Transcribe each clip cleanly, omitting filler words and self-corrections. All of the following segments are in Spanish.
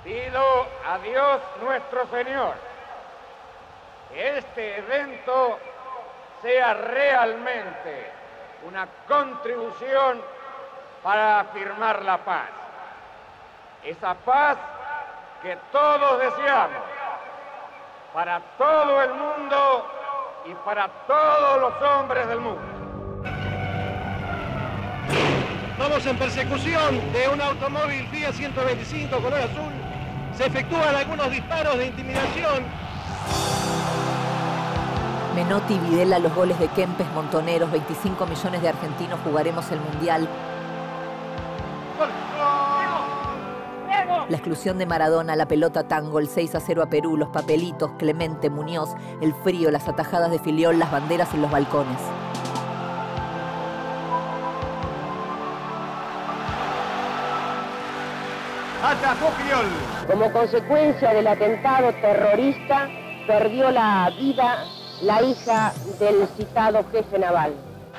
Pido a Dios nuestro Señor que este evento sea realmente una contribución para afirmar la paz. Esa paz que todos deseamos para todo el mundo y para todos los hombres del mundo. Vamos en persecución de un automóvil Fiat 125 color azul. Se efectúan algunos disparos de intimidación. Menotti y Videla los goles de Kempes, Montoneros, 25 millones de argentinos jugaremos el Mundial. La exclusión de Maradona, la pelota tango, el 6-0 a Perú, los papelitos, Clemente, Muñoz, el frío, las atajadas de Filiol, las banderas en los balcones. Atajó Filiol. Como consecuencia del atentado terrorista, perdió la vida la hija del citado jefe naval.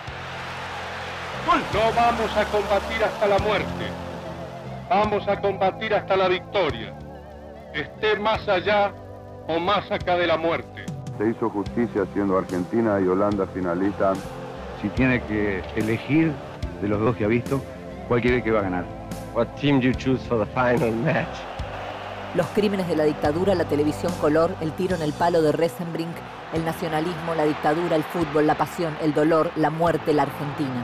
No vamos a combatir hasta la muerte. Vamos a combatir hasta la victoria, esté más allá o más acá de la muerte. Se hizo justicia siendo Argentina y Holanda finalistas. Si tiene que elegir de los dos que ha visto, ¿cuál cree que va a ganar? What team do you choose for the final match? Los crímenes de la dictadura, la televisión color, el tiro en el palo de Resenbrink, el nacionalismo, la dictadura, el fútbol, la pasión, el dolor, la muerte, la Argentina.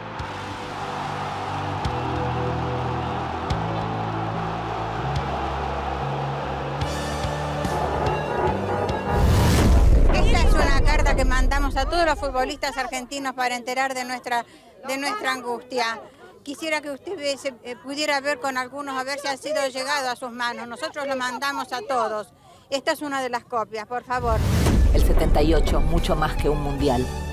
Que mandamos a todos los futbolistas argentinos para enterar de nuestra angustia. Quisiera que usted pudiera ver con algunos a ver si han sido llegados a sus manos. Nosotros lo mandamos a todos. Esta es una de las copias, por favor. El 78, mucho más que un mundial.